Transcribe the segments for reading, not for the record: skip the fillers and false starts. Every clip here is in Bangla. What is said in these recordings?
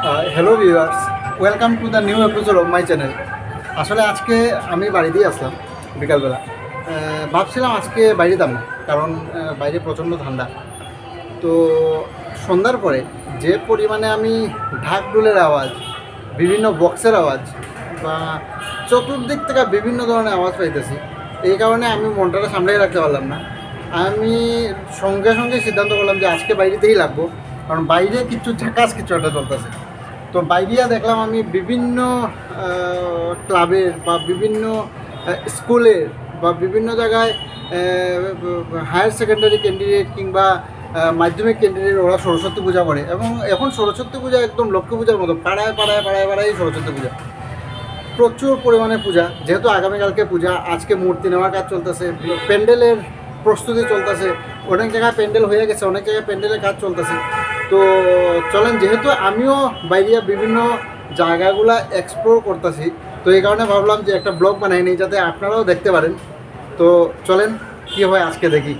Hello viewers, welcome to the new episode of my channel. আসলে আজকে আমি বাড়িতেই আসলাম বিকালবেলা। ভাবছিলাম আজকে বাইরে যাব না, কারণ বাইরে প্রচণ্ড ঠান্ডা। তো সন্ধ্যার পরে যে পরিমাণে আমি ঢাকঢোলের আওয়াজ, বিভিন্ন বক্সের আওয়াজ বা চতুর্দিক থেকে বিভিন্ন ধরনের আওয়াজ পাইতেছি, এই কারণে আমি মনটাকে সামলে রাখতে পারলাম না। আমি সঙ্গে সঙ্গে সিদ্ধান্ত করলাম যে আজকে বাইরেতেই লাগবো, কারণ বাইরে কিছু ঝাকাস কিছু একটা চলতেছে। তো বাইরে দেখলাম আমি বিভিন্ন ক্লাবের বা বিভিন্ন স্কুলের বা বিভিন্ন জায়গায় হায়ার সেকেন্ডারি ক্যান্ডিডেট কিংবা মাধ্যমিক ক্যান্ডিডেট ওরা সরস্বতী পূজা করে, এবং এখন সরস্বতী পূজা একদম লক্ষ্মী পূজার মতো পাড়ায় পাড়ায় পাড়ায় পাড়ায় সরস্বতী পূজা, প্রচুর পরিমাণে পূজা। যেহেতু আগামীকালকে পূজা, আজকে মূর্তি নেওয়ার কাজ চলতেছে, প্যান্ডেলের প্রস্তুতি চলতেছে, অনেক জায়গায় প্যান্ডেল হয়ে গেছে, অনেক জায়গায় প্যান্ডেলের কাজ চলতেছে। তো চলেন, যেহেতু আমিও বাইরে বিভিন্ন জায়গাগুলো এক্সপ্লোর করতেছি, তো এই কারণে ভাবলাম যে একটা ব্লগ বানাই নিই যাতে আপনারাও দেখতে পারেন। তো চলেন কী হয় আজকে দেখি।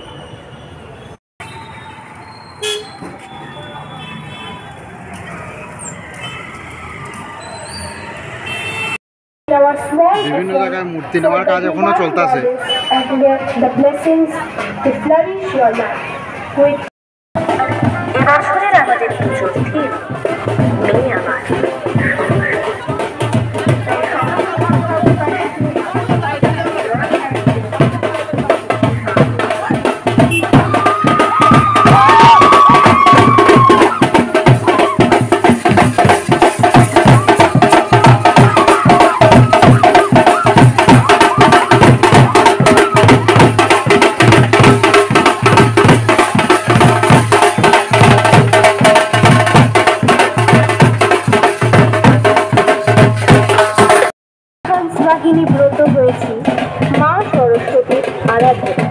বিভিন্ন জায়গায় মূর্তি নেওয়ার কাজ এখনো চলতেছে। এবছরের আমাদের পুজোর থিম মেয়ে আমার। বাহিনী ব্রত হয়েছি মা সরস্বতীর আরাধনা।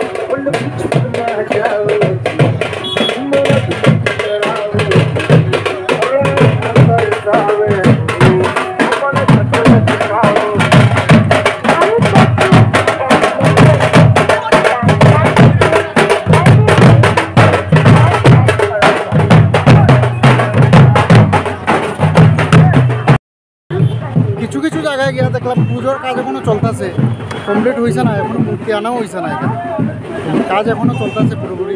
কিছু কিছু জায়গায় গিয়ে দেখলাম পুজোর কাজ এখনো চলতেছে, কমপ্লিট হয়েছে না, এখনো মূর্তি আনাও হয়েছে না, এখানে কাজ এখনো চলতেছে পুরোপুরি।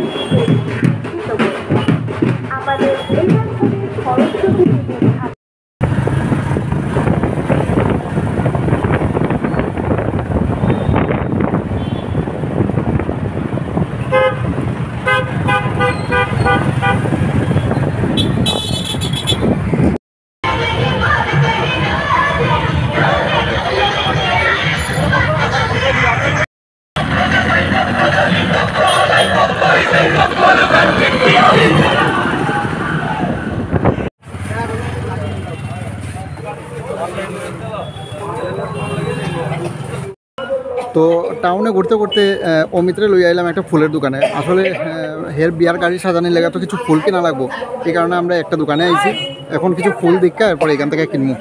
তো টাউনে ঘুরতে ঘুরতে অমিত্রে লই আইলাম একটা ফুলের দোকানে। আসলে হের বিয়ার গাড়ি সাজানোর লেগে তো কিছু ফুল কেনা লাগবো, এই কারণে আমরা একটা দোকানে আইছি। এখন কিছু ফুল দীক্ষা, এরপর এখান থেকে কিনবো।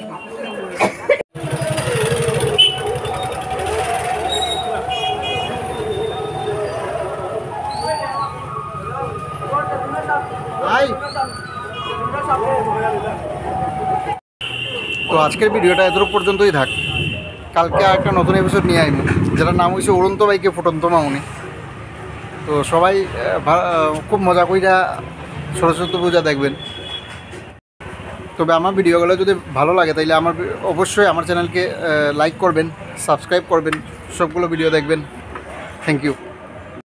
তো আজকের ভিডিওটা এত পর্যন্তই থাক। কালকে একটা নতুন এপিসোড নিয়ে আইব, যেটার নাম হয়েছে উড়ন্ত বাইকে ফুটন্ত মামুনি। তো সবাই খুব মজা কইরা সরস্বতী পূজা দেখবেন। তবে আমার ভিডিওগুলো যদি ভালো লাগে তাইলে অবশ্যই আমার চ্যানেলকে লাইক করবেন, সাবস্ক্রাইব করবেন, সবগুলো ভিডিও দেখবেন। Thank you.